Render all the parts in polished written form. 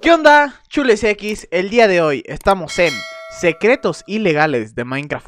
¿Qué onda, Chules X? El día de hoy estamos en secretos ilegales de Minecraft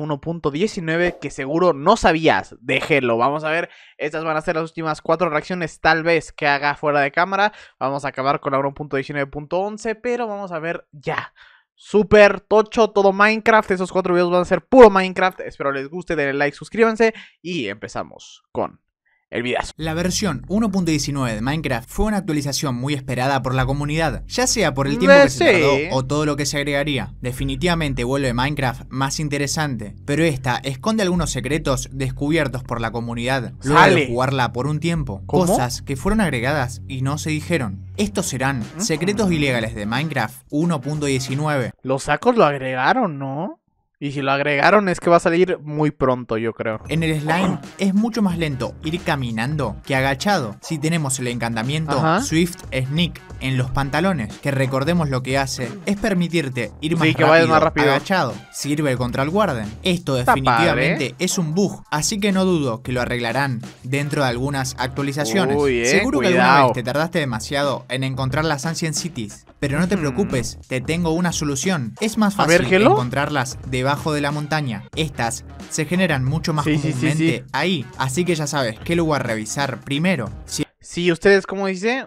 1.19 que seguro no sabías. Déjelo, vamos a ver, estas van a ser las últimas 4 reacciones tal vez que haga fuera de cámara. Vamos a acabar con la 1.19.11, pero vamos a ver ya. Súper tocho, todo Minecraft, esos 4 videos van a ser puro Minecraft. Espero les guste, denle like, suscríbanse y empezamos con el videazo. La versión 1.19 de Minecraft fue una actualización muy esperada por la comunidad, ya sea por el tiempo que se tardó o todo lo que se agregaría. Definitivamente vuelve Minecraft más interesante, pero esta esconde algunos secretos descubiertos por la comunidad luego de jugarla por un tiempo. ¿Cómo? Cosas que fueron agregadas y no se dijeron. Estos serán secretos ilegales de Minecraft 1.19. Los sacos lo agregaron, ¿no? Y si lo agregaron es que va a salir muy pronto, yo creo. En el slime es mucho más lento ir caminando que agachado. Si tenemos el encantamiento Swift Sneak en los pantalones, que recordemos lo que hace, es permitirte ir más rápido agachado. Sirve contra el Warden. Esto definitivamente es un bug, así que no dudo que lo arreglarán dentro de algunas actualizaciones. Seguro que alguna vez te tardaste demasiado en encontrar las Ancient Cities, pero no te preocupes, te tengo una solución. Es más fácil encontrarlas debajo de la montaña. Estas se generan mucho más comúnmente ahí, así que ya sabes qué lugar revisar primero. Si ustedes, como dice,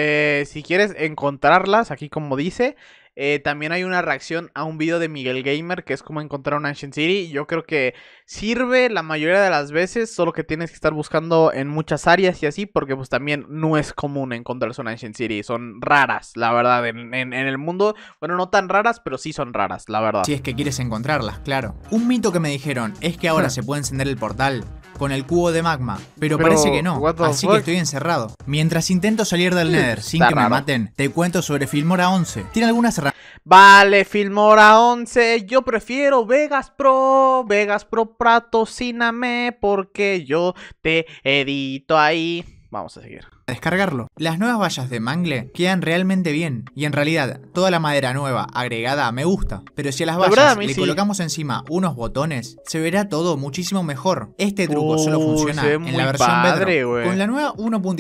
si quieres encontrarlas, aquí como dice, también hay una reacción a un video de Miguel Gamer que es como encontrar una Ancient City. Yo creo que sirve la mayoría de las veces, solo que tienes que estar buscando en muchas áreas y así, porque pues también no es común encontrarse una Ancient City. Son raras, la verdad, en el mundo. Bueno, no tan raras, pero sí son raras, la verdad. Si es que quieres encontrarlas, claro. Un mito que me dijeron es que ahora se puede encender el portal con el cubo de magma, pero parece que no, así que estoy encerrado. Mientras intento salir del Nether sin que me maten, te cuento sobre Filmora 11. ¿Tiene algunas herramientas? Vale, Filmora 11, yo prefiero Vegas Pro patrocíname porque yo te edito ahí. Vamos a seguir. Descargarlo. Las nuevas vallas de mangle quedan realmente bien y en realidad toda la madera nueva agregada me gusta, pero si a las vallas le colocamos encima unos botones se verá todo muchísimo mejor. Este truco solo funciona en la versión Bedrock. Con la nueva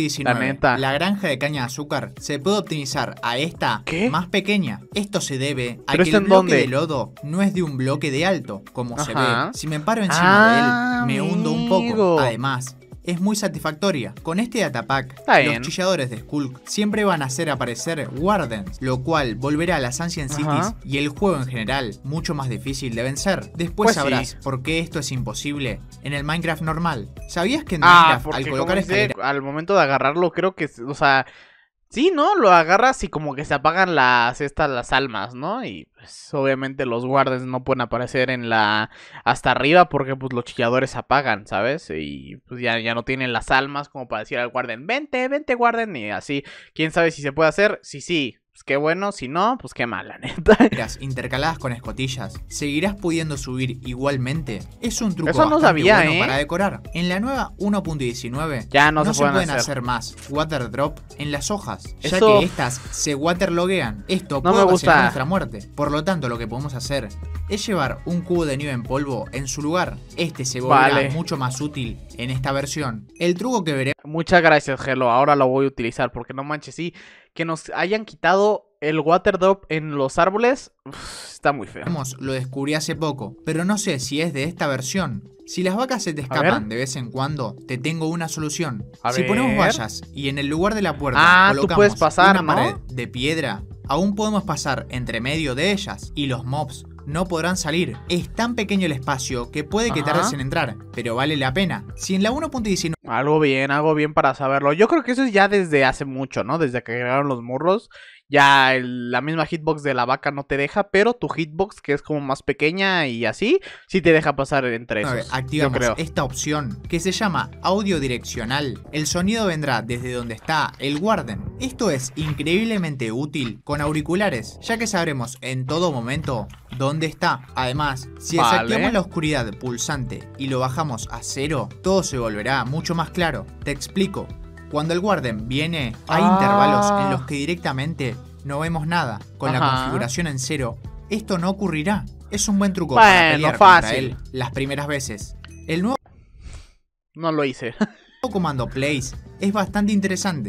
1.19 la granja de caña de azúcar se puede optimizar a esta más pequeña. Esto se debe a que el bloque de lodo no es de un bloque de alto como se ve. Si me paro encima de él me hundo un poco. Además es muy satisfactoria. Con este datapack, los chilladores de Skulk siempre van a hacer aparecer Wardens, lo cual volverá a las Ancient Cities y el juego en general mucho más difícil de vencer. Después sabrás por qué esto es imposible en el Minecraft normal. ¿Sabías que en Minecraft al colocar al momento de agarrarlo creo que, o sea, sí, ¿no? Lo agarras y como que se apagan las almas, ¿no? Y pues obviamente los guardias no pueden aparecer en hasta arriba porque pues los chilladores se apagan, ¿sabes? Y pues ya no tienen las almas como para decir al guardián, vente, guardián, y así. ¿Quién sabe si se puede hacer? Sí. Pues qué bueno, si no, pues qué mal, la neta. Intercaladas con escotillas, ¿seguirás pudiendo subir igualmente? Es un truco eso no sabía, bueno para decorar. En la nueva 1.19 ya no se pueden hacer más water drop en las hojas, ya que estas se waterloguean. Esto puede ocasionar nuestra muerte. Por lo tanto, lo que podemos hacer es llevar un cubo de nieve en polvo en su lugar. Este se volverá mucho más útil en esta versión. El truco que veremos... Muchas gracias, Hello. Ahora lo voy a utilizar porque no manches, sí. Que nos hayan quitado el water drop en los árboles, está muy feo. Lo descubrí hace poco, pero no sé si es de esta versión. Si las vacas se te escapan de vez en cuando, te tengo una solución. Si ponemos vallas y en el lugar de la puerta colocamos una pared de piedra, aún podemos pasar entre medio de ellas y los mobs no podrán salir. Es tan pequeño el espacio que puede que tardes en entrar, pero vale la pena. Si en la 1.19... Algo bien para saberlo. Yo creo que eso es ya desde hace mucho, ¿no? Desde que agregaron los murros. Ya la misma hitbox de la vaca no te deja, pero tu hitbox, que es como más pequeña y así, sí te deja pasar entre esos. Activamos esta opción que se llama audio direccional. El sonido vendrá desde donde está el Warden. Esto es increíblemente útil con auriculares, ya que sabremos en todo momento dónde está. Además, si desactivamos la oscuridad pulsante y lo bajamos a 0, todo se volverá mucho más claro. Te explico. Cuando el Warden viene, hay intervalos en los que directamente no vemos nada. Con la configuración en 0, esto no ocurrirá. Es un buen truco para pelear contra él las primeras veces. El nuevo... No lo hice. El comando place es bastante interesante.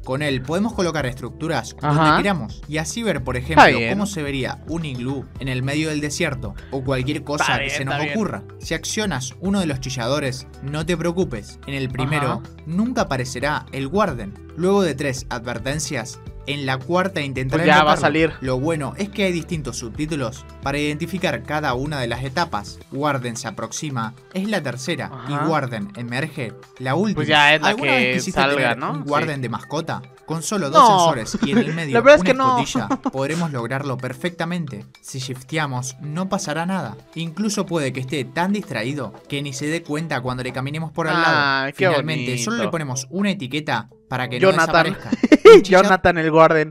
Con él podemos colocar estructuras donde queramos y así ver, por ejemplo, cómo se vería un iglú en el medio del desierto o cualquier cosa que se nos ocurra. Si accionas uno de los chilladores, no te preocupes. En el primero nunca aparecerá el Warden. Luego de 3 advertencias, en la cuarta intentará ya va a salir. Lo bueno es que hay distintos subtítulos para identificar cada una de las etapas. Warden se aproxima, es la tercera, y Warden emerge, la última. Pues ya es la ¿Alguna que vez quisiste salga, tener ¿no? un Warden de mascota? Con solo 2 sensores y en el medio la verdad una es que escotilla, podremos lograrlo perfectamente. Si shifteamos, no pasará nada. Incluso puede que esté tan distraído que ni se dé cuenta cuando le caminemos por al lado. Finalmente, solo le ponemos una etiqueta para que no desaparezca. Jonathan el Warden.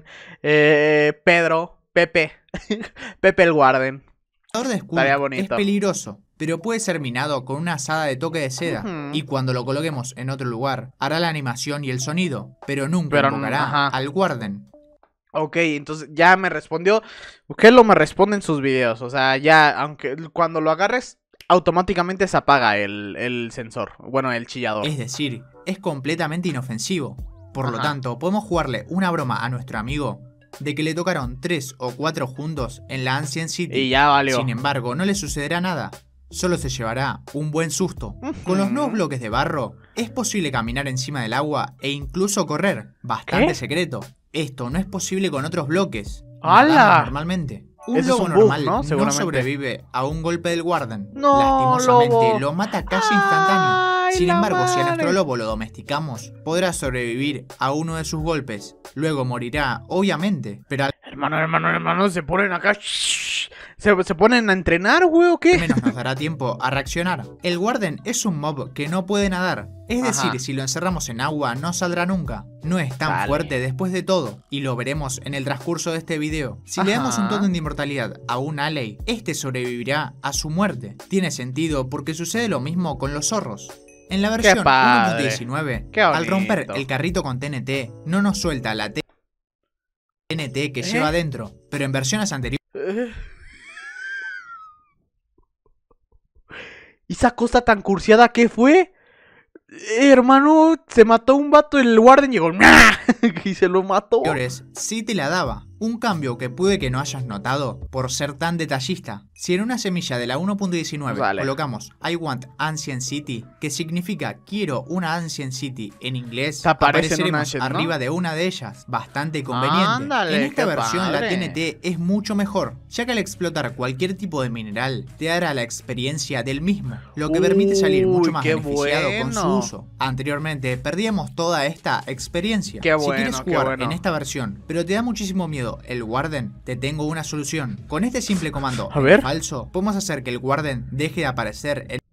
Pedro. Pepe. Pepe el Warden. El de Skull es peligroso, pero puede ser minado con una asada de toque de seda. Y cuando lo coloquemos en otro lugar, hará la animación y el sonido, pero nunca invocará al Warden. Ok, entonces ya me respondió. Hello me responde en sus videos. O sea, ya, aunque cuando lo agarres, automáticamente se apaga el sensor. Bueno, el chillador. Es decir, es completamente inofensivo. Por lo tanto, podemos jugarle una broma a nuestro amigo de que le tocaron 3 o 4 juntos en la Ancient City. Y ya valió. Sin embargo, no le sucederá nada. Solo se llevará un buen susto. Con los nuevos bloques de barro, es posible caminar encima del agua e incluso correr. Bastante secreto. Esto no es posible con otros bloques. ¡Hala! Normalmente. Un lobo normal ¿no? Sobrevive a un golpe del Warden. No, lastimosamente lo mata casi instantáneo. Sin embargo, si a nuestro lobo lo domesticamos, podrá sobrevivir a uno de sus golpes. Luego morirá, obviamente, pero Hermano, se ponen acá. ¿Se ponen a entrenar, güey, o qué? Al menos nos dará tiempo a reaccionar. El Warden es un mob que no puede nadar. Es decir, si lo encerramos en agua, no saldrá nunca. No es tan fuerte después de todo, y lo veremos en el transcurso de este video. Si le damos un totem de inmortalidad a un Alley, este sobrevivirá a su muerte. Tiene sentido porque sucede lo mismo con los zorros. En la versión 1.19, al romper el carrito con TNT, no nos suelta la TNT que lleva adentro, pero en versiones anteriores... ¿Esa cosa tan cursiada qué fue? Hermano, se mató un vato, el Warden llegó y se lo mató. Sí te la daba. Un cambio que puede que no hayas notado por ser tan detallista. Si en una semilla de la 1.19 colocamos I want Ancient City, que significa quiero una Ancient City en inglés, apareceremos arriba de una de ellas. Bastante conveniente. En esta versión la TNT es mucho mejor, ya que al explotar cualquier tipo de mineral te dará la experiencia del mismo, lo que permite salir mucho más beneficiado con su uso. Anteriormente perdíamos toda esta experiencia. Si quieres jugar en esta versión, pero te da muchísimo miedo el Warden, te tengo una solución. Con este simple comando falso, podemos hacer que el Warden deje de aparecer en...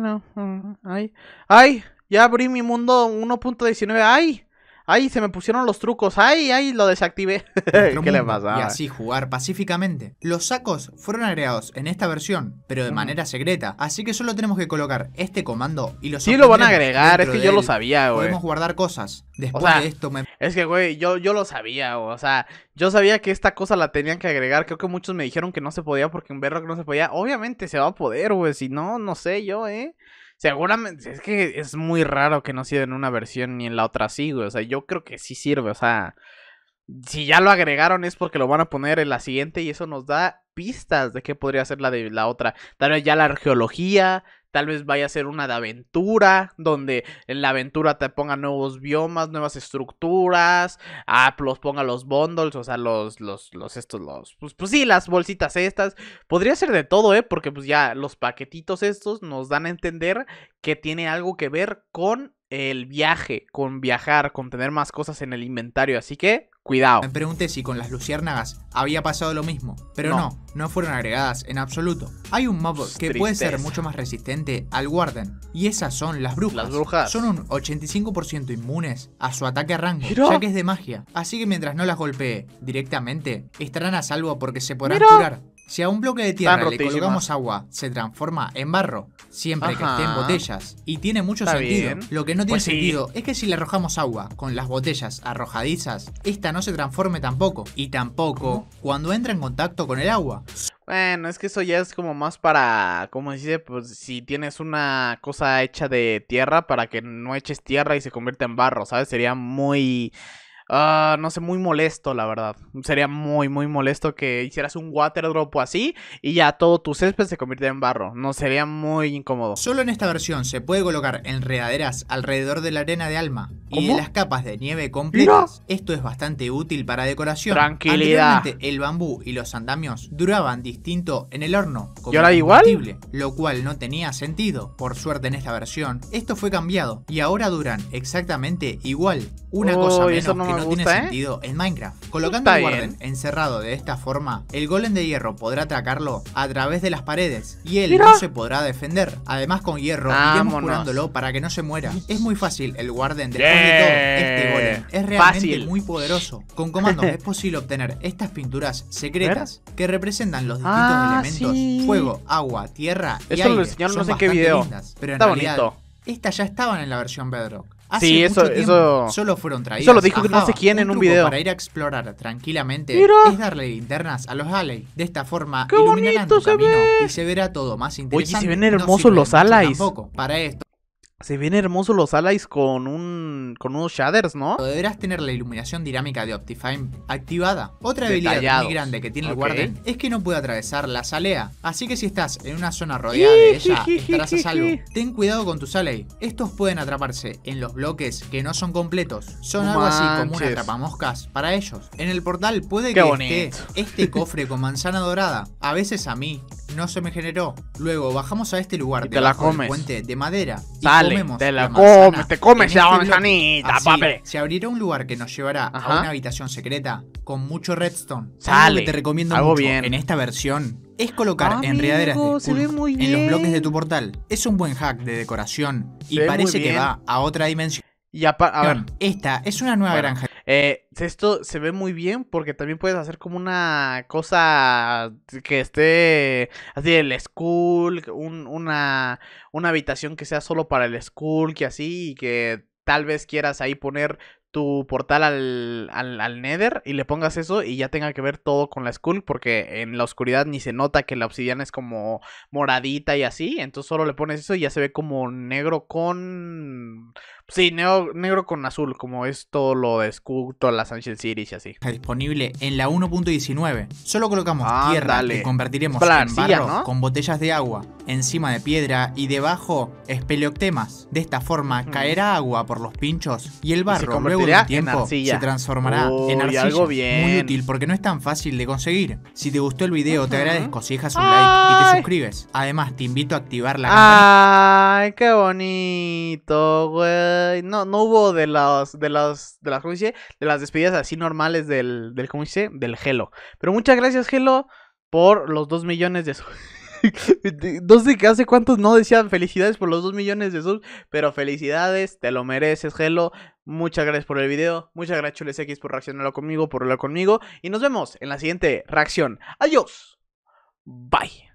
¡Ay! Ya abrí mi mundo 1.19. ¡Ay! Se me pusieron los trucos. ¡Ay! Lo desactivé. ¿Qué le pasa? Y así jugar pacíficamente. Los sacos fueron agregados en esta versión, pero de manera secreta. Así que solo tenemos que colocar este comando y los... Sí, lo van a agregar. Es que yo lo sabía, güey. Podemos guardar cosas. Después de esto Es que, güey, yo lo sabía, güey. O sea, yo sabía que esta cosa la tenían que agregar. Creo que muchos me dijeron que no se podía porque en Bedrock no se podía. Obviamente se va a poder, güey. Si no, no sé yo, Seguramente, es que es muy raro que no sirva en una versión ni en la otra sí, güey. O sea, yo creo que sí sirve, o sea, si ya lo agregaron es porque lo van a poner en la siguiente y eso nos da pistas de qué podría ser la de la otra. Tal vez ya la arqueología, tal vez vaya a ser una de aventura, donde en la aventura te ponga nuevos biomas, nuevas estructuras, los ponga los bundles, o sea, pues sí, las bolsitas estas. Podría ser de todo, porque pues ya los paquetitos estos nos dan a entender que tiene algo que ver con el viaje, con viajar, con tener más cosas en el inventario, así que cuidado. Me pregunté si con las luciérnagas había pasado lo mismo, pero no fueron agregadas en absoluto. Hay un mob que puede ser mucho más resistente al Warden, y esas son las brujas. Las brujas son un 85% inmunes a su ataque a rango, ya que es de magia, así que mientras no las golpee directamente, estarán a salvo porque se podrán curar. Si a un bloque de tierra le colocamos agua, se transforma en barro, siempre que esté en botellas. Y tiene mucho sentido. Lo que no tiene sentido es que si le arrojamos agua con las botellas arrojadizas, esta no se transforme tampoco. Y tampoco cuando entra en contacto con el agua. Bueno, es que eso ya es como más para, como dice, pues si tienes una cosa hecha de tierra, para que no eches tierra y se convierta en barro, ¿sabes? Sería muy... No sé, muy molesto, la verdad. Sería muy molesto que hicieras un water drop o así y ya todo tu césped se convirtiera en barro. No, sería muy incómodo. Solo en esta versión se puede colocar enredaderas alrededor de la arena de Alma y de las capas de nieve completas. Esto es bastante útil para decoración. Tranquilidad. Anteriormente el bambú y los andamios duraban distinto en el horno, como ¿y ahora igual? Lo cual no tenía sentido. Por suerte en esta versión esto fue cambiado y ahora duran exactamente igual. Una cosa menos que no tiene sentido en Minecraft. Colocando el Warden encerrado de esta forma, el golem de hierro podrá atacarlo a través de las paredes y él no se podrá defender. Además con hierro iremos curándolo para que no se muera. Es muy fácil el Warden después de todo. Este golem es realmente muy poderoso. Con comandos es posible obtener estas pinturas secretas que representan los distintos elementos: fuego, agua, tierra y aire. Eso lo enseñaron no sé en qué video. Lindas, pero en realidad, estas ya estaban en la versión Bedrock. Sí, eso solo fueron traídas. Eso lo dijo no sé quién en un video. Para ir a explorar tranquilamente es darle linternas a los allies. De esta forma iluminarán tu camino y se verá todo más interesante. Oye, se ven hermosos los allies. Para esto se ven hermosos los allies con unos shaders, ¿no? Deberás tener la iluminación dinámica de Optifine activada. Otra habilidad muy grande que tiene el Warden es que no puede atravesar la salea. Así que si estás en una zona rodeada de ella, estarás a salvo. Ten cuidado con tus allies. Estos pueden atraparse en los bloques que no son completos. Son algo así como un atrapamoscas para ellos. En el portal puede que esté este cofre con manzana dorada. A veces a mí no se me generó. Luego bajamos a este lugar debajo del puente de madera y te la comes, te comes la manzanita, papi. Se abrirá un lugar que nos llevará a una habitación secreta con mucho redstone. Sale. Algo que te recomiendo mucho en esta versión es colocar enredaderas de Sculk en los bloques de tu portal. Es un buen hack de decoración y parece que va a otra dimensión. Y a ver, esta es una nueva granja. Esto se ve muy bien porque también puedes hacer como una cosa que esté así, el Skulk, una habitación que sea solo para el Skulk y así, y que tal vez quieras ahí poner tu portal al Nether y le pongas eso y ya tenga que ver todo con la Skulk, porque en la oscuridad ni se nota que la obsidiana es como moradita y así, entonces solo le pones eso y ya se ve como negro con... Sí, negro con azul, como es todo lo de Skulk, todas las Ancient Cities y así. Disponible en la 1.19. Solo colocamos tierra que convertiremos en barro con botellas de agua encima de piedra y debajo espeleoctemas. De esta forma caerá agua por los pinchos y el barro luego de un tiempo se transformará en arcilla. Algo bien. Muy útil porque no es tan fácil de conseguir. Si te gustó el video te agradezco si dejas un like y te suscribes. Además te invito a activar la campanita. Ay, qué bonito, güey. No hubo de las despedidas así normales del ¿cómo dice? Del Hello. Pero muchas gracias, Hello, por los 2 millones de subs. No sé hace cuántos no decían felicidades por los 2 millones de subs, pero felicidades, te lo mereces, Hello. Muchas gracias por el video, muchas gracias ChulesX por reaccionarlo conmigo, por hablar conmigo, y nos vemos en la siguiente reacción. Adiós, bye.